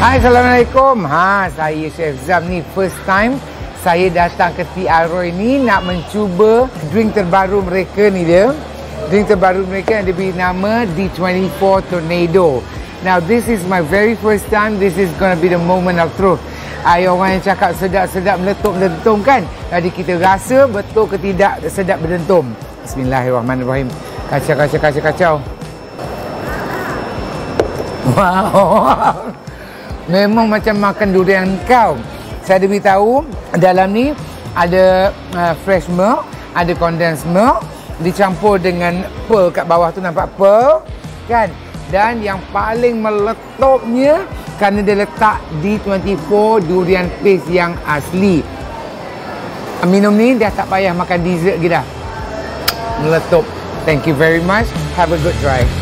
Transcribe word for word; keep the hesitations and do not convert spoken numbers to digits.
Hai, Assalamualaikum. Ha, saya Chef Zam ni first time saya datang ke T R Roy ni nak mencuba drink terbaru mereka ni dia. Drink terbaru mereka yang diberi nama D twenty-four Tornado. Now this is my very first time. This is gonna be the moment of truth. Ay, orang yang cakap sedap-sedap meletup-meletum kan. Jadi kita rasa betul ke tidak sedap berdentum. Bismillahirrahmanirrahim. Kacau, kacau, kacau, kacau. Wow. Memang macam makan durian kau. Saya ada beritahu dalam ni ada uh, fresh milk, ada condensed milk dicampur dengan pearl kat bawah tu, nampak pearl kan? Dan yang paling meletupnya kerana dia letak D twenty-four durian paste yang asli. Minum ni dah tak payah makan dessert lagi dah. Meletup. Thank you very much. Have a good try.